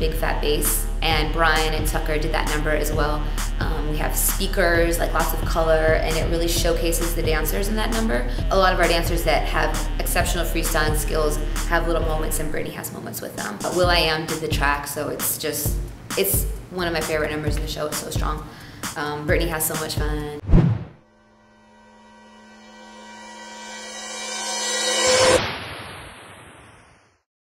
big fat bass, and Brian and Tucker did that number as well. We have speakers, like lots of color, and it really showcases the dancers in that number. A lot of our dancers that have exceptional freestyling skills have little moments, and Britney has moments with them. will.i.am did the track, so it's one of my favorite numbers in the show. It's so strong. Britney has so much fun.